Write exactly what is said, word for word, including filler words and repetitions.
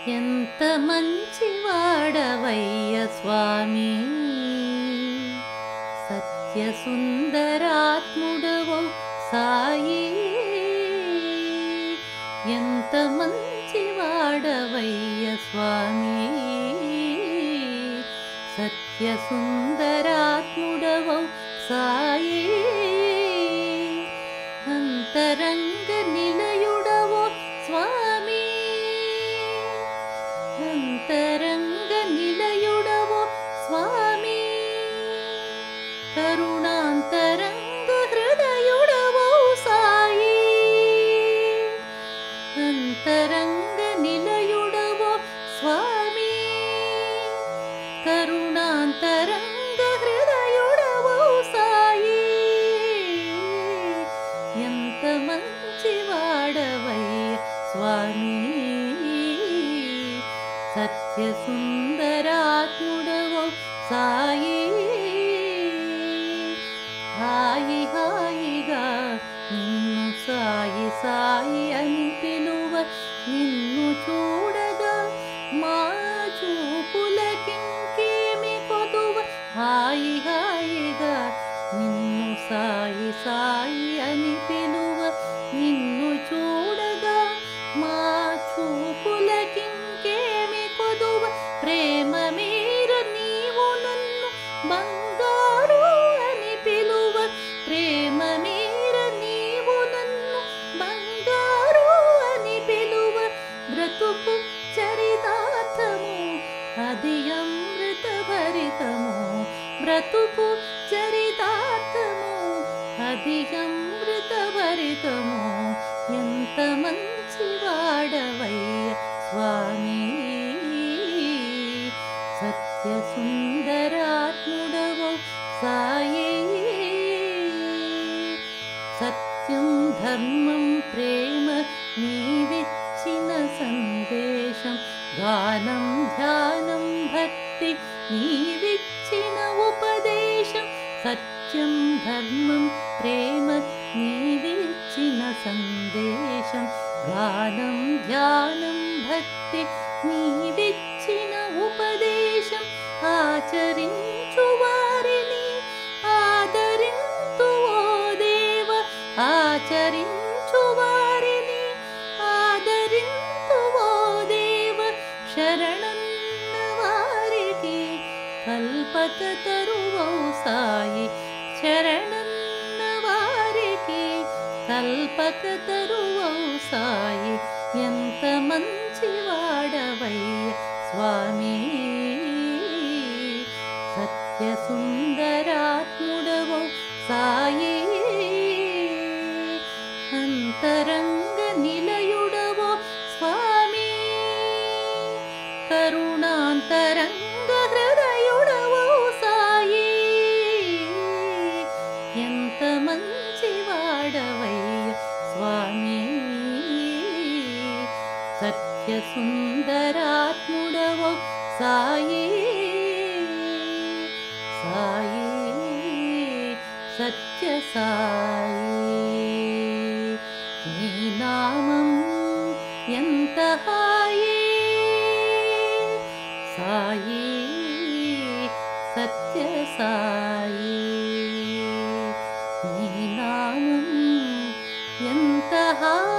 ఎంత మంచివాడవయ్య స్వామి, సత్యసుందరాత్ముడవో సాయి. ఎంత మంచివాడవయ్య స్వామి, సత్యసుందరాత్ముడవో సాయి. అంతరంగ నిలయుడవో స్వామి, అంతరంగ నిలయుడవో స్వామి. కరుణాంతరంగ హృదయుడవో సాయి. అంతరంగ నిలయుడవో స్వామి, కరుణాంతరంగ హృదయుడవో సాయి. ఎంత మంచివాడవయ్య స్వామి, సత్యసుందరాత్ముడవో సాయి. హాయి హాయిగా నిన్ను సాయి సాయి అని పిలువ, నిన్ను చూడగా మా చూపులకింకేమి కొదువ. హాయి హాయిగా నిన్ను సాయి సాయి అని పిలువ, నిన్ను చూడగా మా చూపులకింకేమి కొదువ. ప్రేమ మీర నీవు నన్ను బంగారు అని పిలువ, ప్రేమ మీర నీవు నన్ను బంగారు అని పిలువ. బ్రతుకు చరితార్థము అది అమృత భరితము, బ్రతుకు చరితార్థము అది అమృత భరితము. ఎంత మంచివాడవయ్య స్వామి, సత్యసుందరాత్ముడవో సాయి. సత్యం ధర్మం ప్రేమ నీవిచ్చిన సందేశం, గానం ధ్యానం భక్తి నీవిచ్చిన ఉపదేశం. సత్యం ధర్మం ప్రేమ నీవిచ్చిన సందేశం, గానం ధ్యానం భక్తి నీవిచ్చిన ఉపదేశం. ఆచరించు వారిని ఆదరింతువో దేవ, ఆచరించు వారిని ఆదరింతువో దేవ. శరణన్న వారికి కల్పక తరువో సాయి, శరణన్న వారికి కల్పక తరువో సాయి. ఎంత మంచివాడవయ్య స్వామి, సత్యసుందరాత్ముడవో సాయి. అంతరంగ నిలయుడవో స్వామి, కరుణాంతరంగ హృదయుడవో సాయి. ఎంత మంచివాడవయ్య స్వామి, సత్యసుందరాత్ముడవో సాయి. సాయి సత్య సాయి, నీ నామం ఎంత హాయి. సాయి సత్య సాయి, నీ నామం ఎంత హాయి.